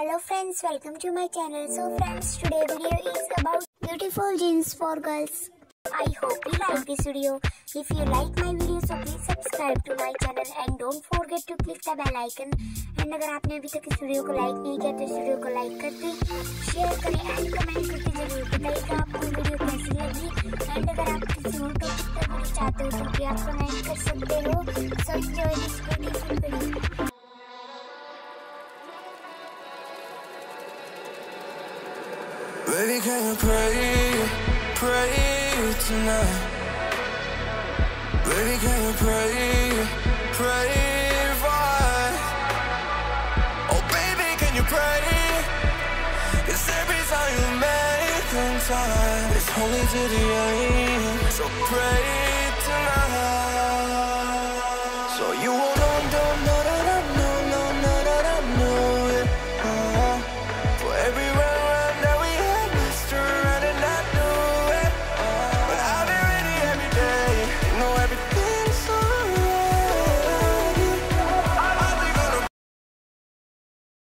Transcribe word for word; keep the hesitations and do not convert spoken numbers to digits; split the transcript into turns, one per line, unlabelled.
Hello friends, welcome to my channel. So friends, today video is about beautiful jeans for girls. I hope you like this video. If you like my video, so please subscribe to my channel and don't forget to click the bell icon. And अगर आपने अभी तक इस video को like नहीं किया तो इस वीडियो को लाइक कर दें, शेयर करें एंड कमेंट करके जरूर बताइए कि आपको वीडियो कैसी लगी। एंड अगर आप किसी और टॉपिक पर वीडियो चाहते हो तो भी आप कमेंट कर सकते हो। So enjoy this beautiful video.
Baby, can you pray, pray tonight? Baby, can you pray, pray for? Oh, baby, can you pray? 'Cause every time you make in time, it's only to the end. So pray.